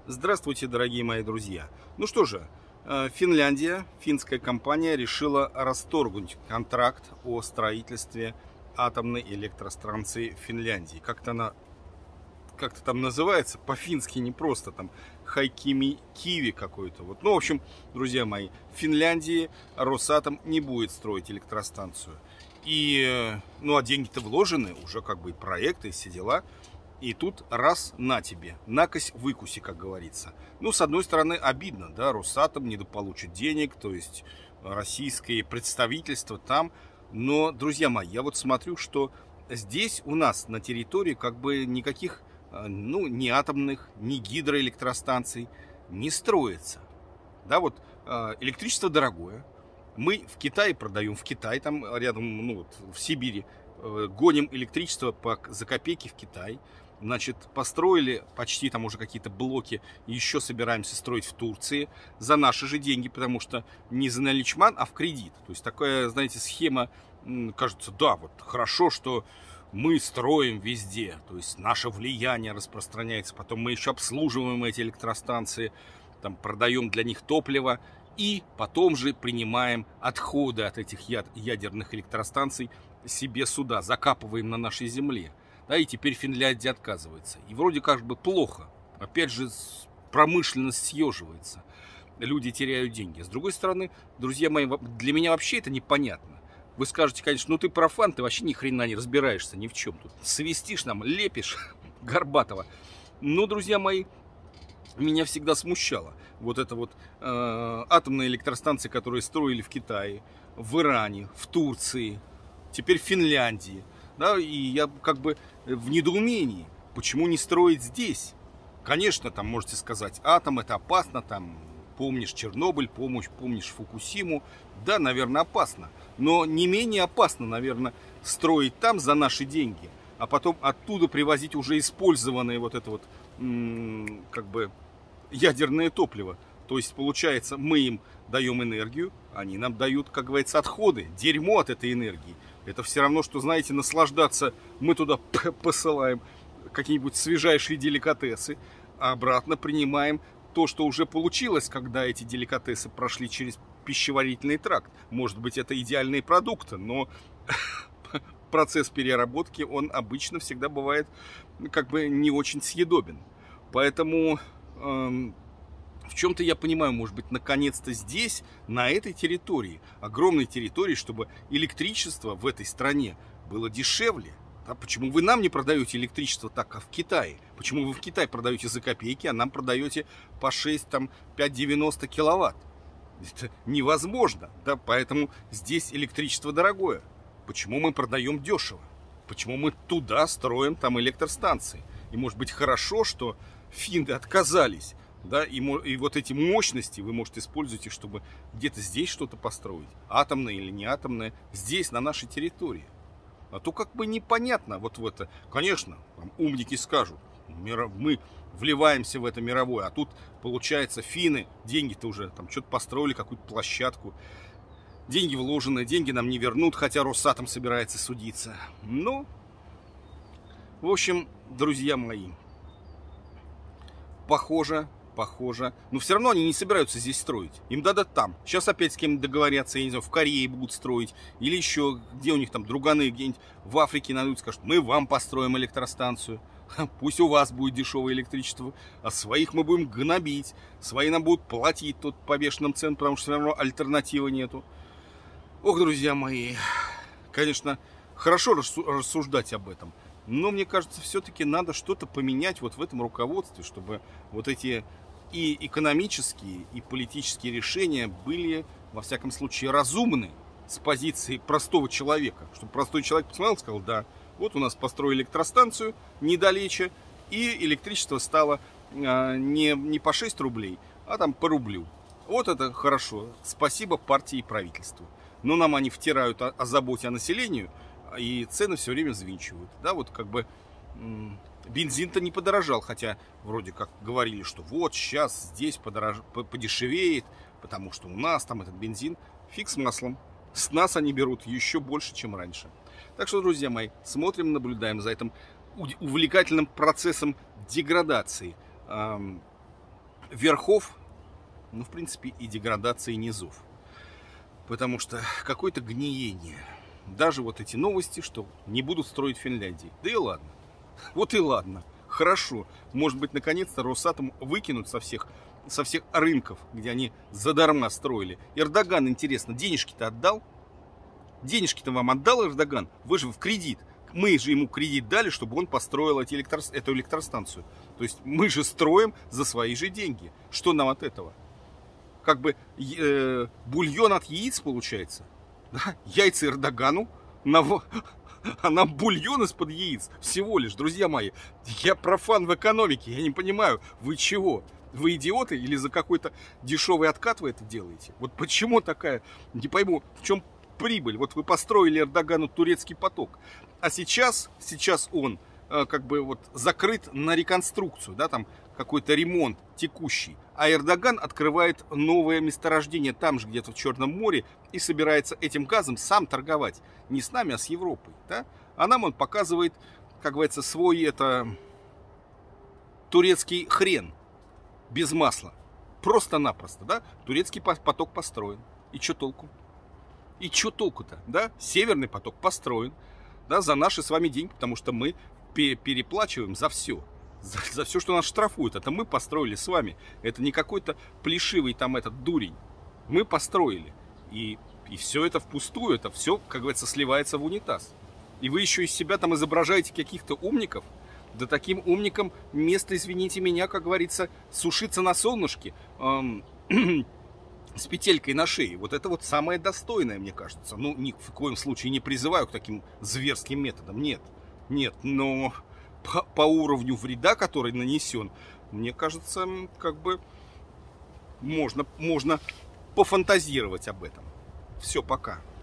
Здравствуйте, дорогие мои друзья. Ну что же, Финляндия, финская компания решила расторгнуть контракт о строительстве атомной электростанции в Финляндии. Как-то там называется, по-фински не просто, там Хайкими Киви какой-то. Вот. Ну, в общем, друзья мои, в Финляндии Росатом не будет строить электростанцию. Ну, а деньги-то вложены, уже как бы и проекты, и все дела. И тут раз на тебе, накось выкуси, как говорится. Ну, с одной стороны, обидно, да, Росатом недополучит денег, то есть российское представительство там. Но, друзья мои, я вот смотрю, что здесь у нас на территории как бы никаких, ну, ни атомных, ни гидроэлектростанций не строится. Да, вот электричество дорогое. Мы в Китае продаем, в Китай, там рядом, ну, вот, в Сибири, гоним электричество за копейки в Китай. Значит, построили почти там уже какие-то блоки, еще собираемся строить в Турции за наши же деньги, потому что не за наличман, а в кредит. То есть такая, знаете, схема, кажется, да, вот хорошо, что мы строим везде, то есть наше влияние распространяется, потом мы еще обслуживаем эти электростанции, там продаем для них топливо, и потом же принимаем отходы от этих ядерных электростанций себе сюда, закапываем на нашей земле. Да, и теперь Финляндия отказывается. И вроде как бы плохо. Опять же, промышленность съеживается. Люди теряют деньги. С другой стороны, друзья мои, для меня вообще это непонятно. Вы скажете, конечно, ну ты профан, ты вообще ни хрена не разбираешься ни в чем. Тут свистишь нам, лепишь Горбатова. Но, друзья мои, меня всегда смущало вот это вот атомные электростанции, которые строили в Китае, в Иране, в Турции, теперь в Финляндии. Да, и я как бы в недоумении, почему не строить здесь? Конечно, там можете сказать, атом это опасно, там помнишь Чернобыль, помнишь Фукусиму. Да, наверное, опасно. Но не менее опасно, наверное, строить там за наши деньги, а потом оттуда привозить уже использованное вот это вот как бы ядерное топливо. То есть, получается, мы им даем энергию, они нам дают, как говорится, отходы, дерьмо от этой энергии. Это все равно, что, знаете, наслаждаться, мы туда посылаем какие-нибудь свежайшие деликатесы, а обратно принимаем то, что уже получилось, когда эти деликатесы прошли через пищеварительный тракт. Может быть, это идеальные продукты, но процесс переработки, он обычно всегда бывает как бы не очень съедобен. Поэтому в чем-то я понимаю, может быть, наконец-то здесь, на этой территории, огромной территории, чтобы электричество в этой стране было дешевле. Да? Почему вы нам не продаете электричество так, как в Китае? Почему вы в Китай продаете за копейки, а нам продаете по 6, там, 5,90 киловатт? Это невозможно. Да? Поэтому здесь электричество дорогое. Почему мы продаем дешево? Почему мы туда строим там электростанции? И может быть хорошо, что финны отказались. Да, и вот эти мощности вы можете использовать, чтобы где-то здесь что-то построить, атомное или не атомное, здесь, на нашей территории. А то как бы непонятно вот в это. Конечно, там умники скажут, мы вливаемся в это мировое, а тут, получается, финны, деньги-то уже там что-то построили, какую-то площадку, деньги вложены, деньги нам не вернут, хотя Росатом собирается судиться. Ну, в общем, друзья мои, похоже, но все равно они не собираются здесь строить. Им надо там. Сейчас опять с кем договорятся, я не знаю, в Корее будут строить. Или еще, где у них там друганы, где-нибудь в Африке найдут, скажут, мы вам построим электростанцию. Пусть у вас будет дешевое электричество, а своих мы будем гнобить. Свои нам будут платить тут по бешеным ценам, потому что все равно альтернативы нету. Ох, друзья мои, конечно, хорошо рассуждать об этом. Но мне кажется, все-таки надо что-то поменять вот в этом руководстве, чтобы вот эти и экономические, и политические решения были, во всяком случае, разумны с позиции простого человека. Чтобы простой человек посмотрел и сказал, да, вот у нас построили электростанцию недалече, и электричество стало не по 6 рублей, а там по рублю. Вот это хорошо. Спасибо партии и правительству. Но нам они втирают о заботе о населении, и цены все время взвинчивают. Да, вот как бы бензин-то не подорожал, хотя вроде как говорили, что вот сейчас здесь подешевеет, потому что у нас там этот бензин фиг с маслом. С нас они берут еще больше, чем раньше. Так что, друзья мои, смотрим, наблюдаем за этим увлекательным процессом деградации верхов, ну, в принципе, и деградации низов. Потому что какое-то гниение. Даже вот эти новости, что не будут строить в Финляндии. Да и ладно. Вот и ладно. Хорошо. Может быть, наконец-то Росатом выкинут со всех рынков, где они задарма строили. Эрдоган, интересно, денежки-то отдал? Денежки-то вам отдал Эрдоган? Вы же в кредит. Мы же ему кредит дали, чтобы он построил эту электростанцию. То есть мы же строим за свои же деньги. Что нам от этого? Как бы бульон от яиц получается. Да? Яйца Эрдогану, а нам бульон из-под яиц. Всего лишь, друзья мои. Я профан в экономике, я не понимаю, вы чего? Вы идиоты или за какой-то дешевый откат вы это делаете? Вот почему такая, не пойму, в чем прибыль? Вот вы построили Эрдогану турецкий поток, а сейчас он как бы вот закрыт на реконструкцию, да, там какой-то ремонт текущий, а Эрдоган открывает новое месторождение там же где-то в Черном море и собирается этим газом сам торговать, не с нами, а с Европой, да? А нам он показывает, как говорится, свой турецкий хрен без масла, просто-напросто, да? Турецкий поток построен, и что толку? И что толку-то, да? Северный поток построен, да, за наши с вами деньги, потому что мы переплачиваем за все. За все, что нас штрафуют. Это мы построили с вами. Это не какой-то плешивый там этот дурень. Мы построили. И все это впустую. Это все, как говорится, сливается в унитаз. И вы еще из себя там изображаете каких-то умников. Да таким умникам место, извините меня, как говорится, сушиться на солнышке с петелькой на шее. Вот это вот самое достойное, мне кажется. Ну, ни в коем случае не призываю к таким зверским методам. Нет. Нет, но по уровню вреда, который нанесен, мне кажется, как бы можно пофантазировать об этом. Все, пока.